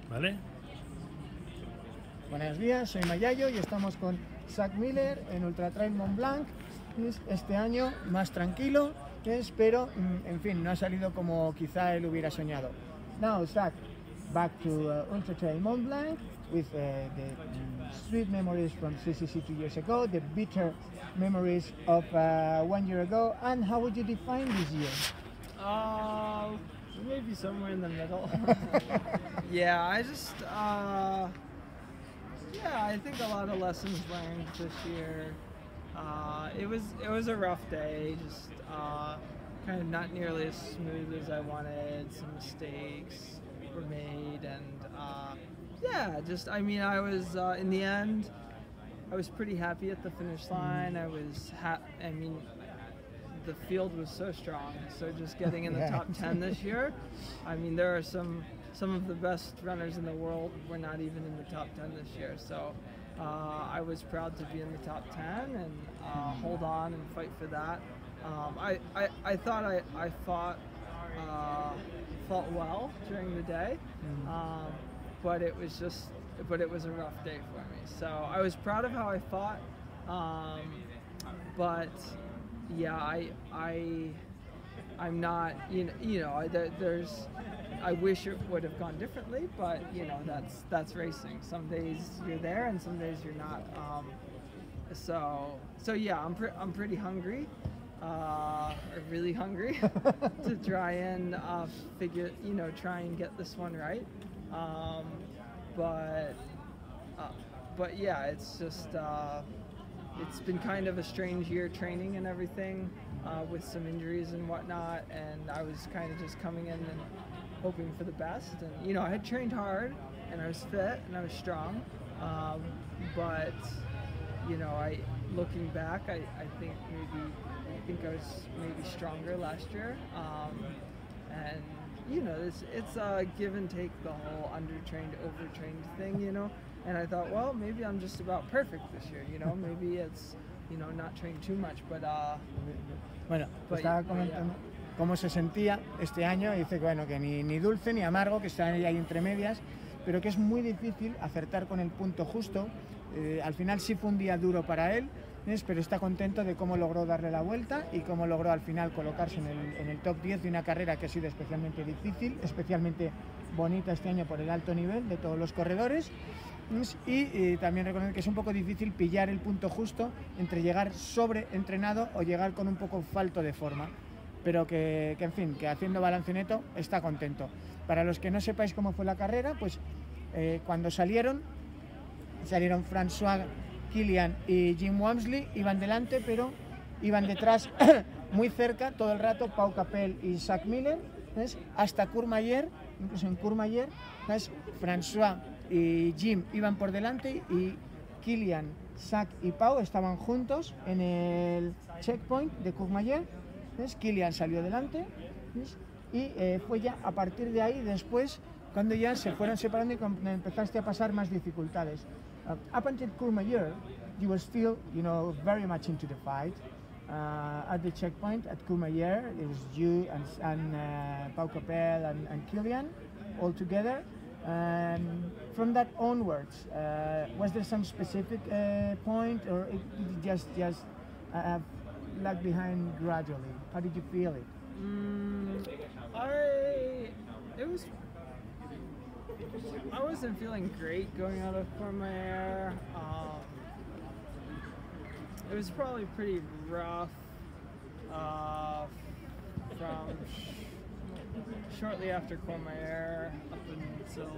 ¿Vale? Buenos días, soy Mayayo y estamos con Zach Miller en Ultra Trail Mont Blanc. Este año más tranquilo, pero en fin, no ha salido como quizá él hubiera soñado. Now, Zach, back to Ultra Trail Mont Blanc with the sweet memories from CCC 2 years ago, the bitter memories of 1 year ago, and how would you define this year? Maybe somewhere in the middle. Yeah, I think a lot of lessons learned this year. It was a rough day, just kind of not nearly as smooth as I wanted. Some mistakes were made, and I was in the end, I was pretty happy at the finish line. The field was so strong, so just getting in the top 10 this year, there are some of the best runners in the world were not even in the top 10 this year, so I was proud to be in the top 10 and hold on and fight for that. I thought I fought well during the day, but it was a rough day for me, so I was proud of how I fought, but yeah, I'm not, I wish it would have gone differently, but that's racing. Some days you're there and some days you're not. So yeah, I'm pretty hungry, or really hungry to try and try and get this one right. But yeah, it's just. It's been kind of a strange year training and everything, with some injuries and whatnot, and I was kind of just coming in and hoping for the best. And I had trained hard, and I was fit, and I was strong, but looking back, I think I was maybe stronger last year, and it's a give and take, the whole undertrained, overtrained thing, And I thought, well, maybe I'm just about perfect this year, Maybe it's, not trained too much, but Bueno, estaba comentando cómo se sentía este año y dice que, bueno, que ni dulce ni amargo, que están ahí entre medias, pero que es muy difícil acertar con el punto justo. Al final sí fue un día duro para él, pero está contento de cómo logró darle la vuelta y cómo logró al final colocarse en el top 10 de una carrera que ha sido especialmente difícil, especialmente bonita este año por el alto nivel de todos los corredores. Y también reconocer que es un poco difícil pillar el punto justo entre llegar sobreentrenado o llegar con un poco falto de forma, pero que en fin, que haciendo balance neto está contento. Para los que no sepáis cómo fue la carrera, pues cuando salieron François, Kilian y Jim Walmsley, iban delante, pero iban detrás muy cerca todo el rato Pau Capell y Zach Miller, hasta Courmayeur. Incluso en Courmayeur, François y Jim iban por delante y Kilian, Zach y Pau estaban juntos en el checkpoint de Courmayeur. Kilian salió delante, y fue ya a partir de ahí después cuando ya se fueron separando y cuando empezaste a pasar más dificultades. Up until Courmayeur, you were still, very much into the fight. At the checkpoint at Courmayeur, it was you and Pau Capell and Kilian all together. From that onwards, was there some specific point, or did you just lag behind gradually? How did you feel it? I wasn't feeling great going out of Courmayeur. It was probably pretty rough from shortly after Courmayeur up until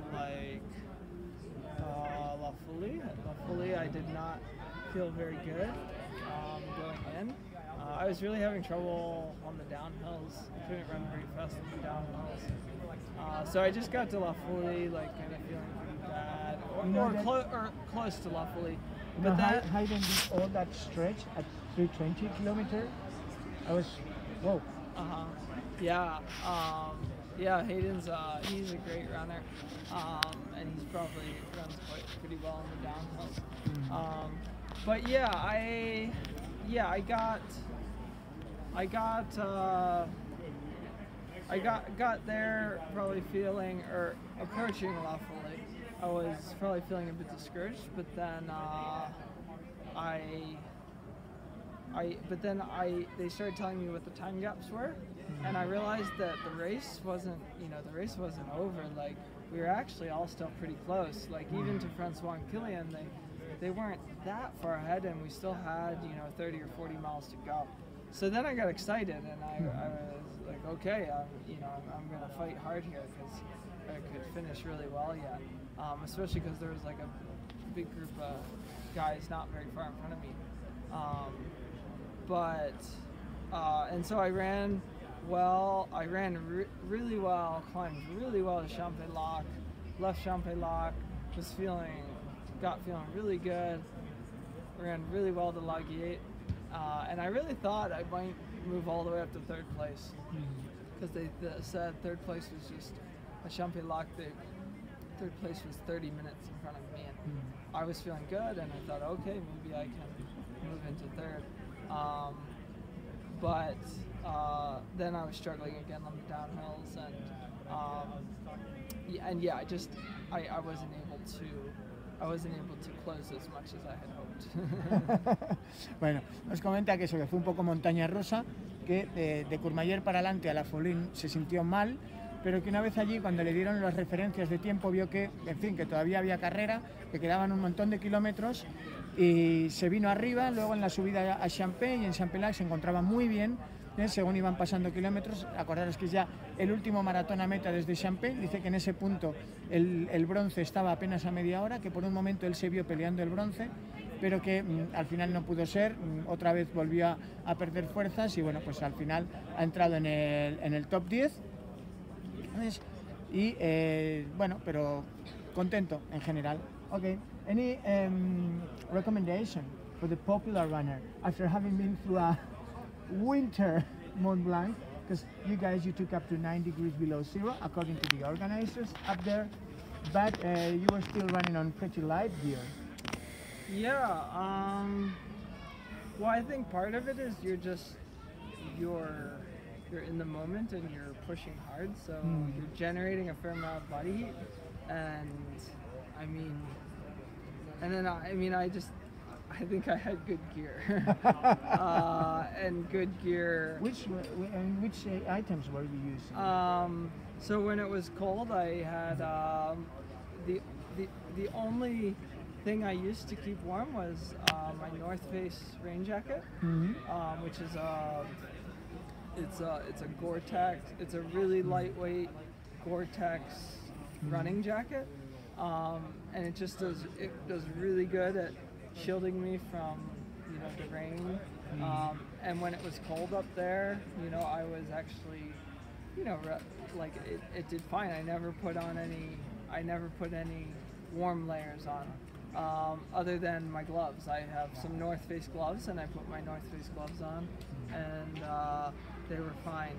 La Folie. At La Folie, I did not feel very good going in. I was really having trouble on the downhills. I couldn't run very fast on the downhills. So I just got to La Folie, kind of feeling pretty bad, or close to La Folie. But Hayden did all that stretch at 320 kilometers. I was, whoa. Yeah. Hayden's he's a great runner, and he's probably runs pretty well on the downhills. But yeah, I got I got there probably feeling, or approaching La Folie, I was probably feeling a bit discouraged, but then they started telling me what the time gaps were, and I realized that the race wasn't over. Like, we were actually all still pretty close. Like, even to Francois and Kilian, they weren't that far ahead, and we still had 30 or 40 miles to go. So then I got excited, and I was like, okay, I'm gonna fight hard here because I could finish really well yet. Especially because there was like a big group of guys not very far in front of me. And so I ran well. I ran really well, climbed really well to Champex-Lac, left Champex-Lac, got feeling really good, ran really well to La Guillette, and I really thought I might move all the way up to third place, because they said third place was just at Champex-Lac. Third place was 30 minutes in front of me, and I was feeling good, and I thought, okay, maybe I can move into third. But then I was struggling again on the downhills, I wasn't able to close as much as I had hoped. Bueno, nos comenta que eso, que fue un poco montaña rusa, que de Courmayeur para adelante a La Folie se sintió mal, pero que una vez allí, cuando le dieron las referencias de tiempo, vio que, en fin, que todavía había carrera, que quedaban un montón de kilómetros, y se vino arriba. Luego en la subida a Champex y en Champex-Lac se encontraba muy bien, según iban pasando kilómetros. Acordaros que es ya el último maratón a meta desde Champex. Dice que en ese punto el bronce estaba apenas a media hora, que por un momento él se vio peleando el bronce, pero que al final no pudo ser. Otra vez volvió a perder fuerzas y bueno, pues al final ha entrado en el top 10. Y bueno, pero contento en general. Okay. Any recommendation for the popular runner after having been through a winter Mont Blanc? Because you took up to 9 degrees below zero, according to the organizers up there, but you were still running on pretty light gear. Yeah. Well, I think part of it is you're in the moment and you're pushing hard, so you're generating a fair amount of body heat, and I think I had good gear. And good gear. Which items were you using? So when it was cold, I had the only thing I used to keep warm was my North Face rain jacket, which is it's a Gore-Tex. It's a really lightweight Gore-Tex running jacket, and it does really good at shielding me from the rain. And when it was cold up there, I was actually like it did fine. I never put any warm layers on, other than my gloves. I have some North Face gloves, and I put my North Face gloves on, and they were fine.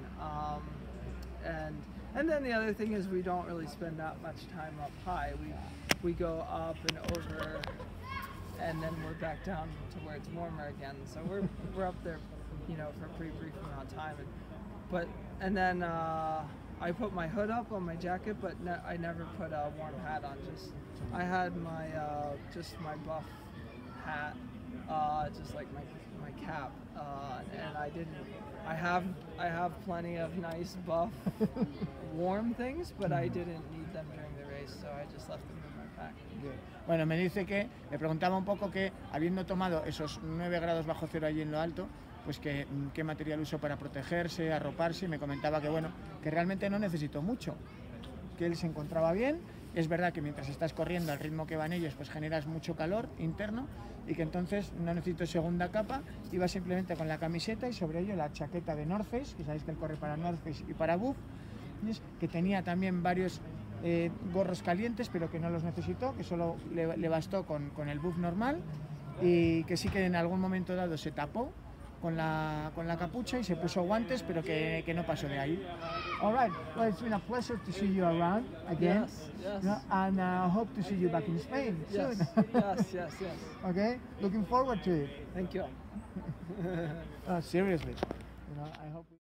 And then the other thing is we don't really spend that much time up high. We go up and over, and then we're back down to where it's warmer again. So we're up there, for a pretty brief amount of time. And then I put my hood up on my jacket, but I never put a warm hat on. I had my my buff hat, just like my cap, and I didn't. I have plenty of nice buff warm things, but I didn't need them during the race, so I just left them in my pack. Bueno, me dice que le preguntaba un poco que, habiendo tomado esos 9 grados bajo cero allí en lo alto, pues que qué material usó para protegerse, arroparse, y me comentaba que bueno, que realmente no necesitó mucho, que él se encontraba bien. Es verdad que mientras estás corriendo al ritmo que van ellos, pues generas mucho calor interno, y que entonces no necesito segunda capa, iba simplemente con la camiseta y sobre ello la chaqueta de North Face, que sabéis que él corre para North Face y para Buff, que tenía también varios gorros calientes, pero que no los necesitó, que solo le bastó con el Buff normal, y que sí que en algún momento dado se tapó con la capucha y se puso guantes, pero que no pasó de ahí. All right, well, it's been a pleasure to see you around again. Yes. And hope to see you back in Spain soon. Yes. Okay, looking forward to it. Thank you. Seriously, I hope.